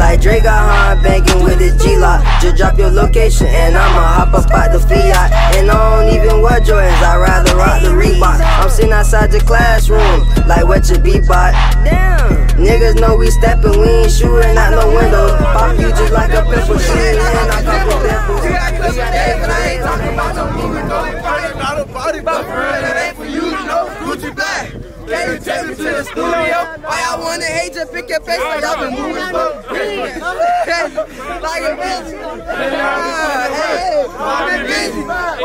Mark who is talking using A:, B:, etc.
A: like Dre got hard banking with his G-Lock. Just drop your location and I'ma hop up out the Fiat. And I don't even wear Jordans, I'd rather rock the Reebok. I'm sitting outside the classroom, like what your B-bot. Damn, niggas know we steppin', we ain't shooting out no windows. Pop you just like a pimple, shit, and I come with pimples.
B: But I ain't talking about no moving, going party, not a body, but for real, that ain't for you to know. Gucci Black, can't you take me to the studio? Why y'all wanna hate, just pick your face like y'all been moving slow. Like a bitch. Hey, I've been busy.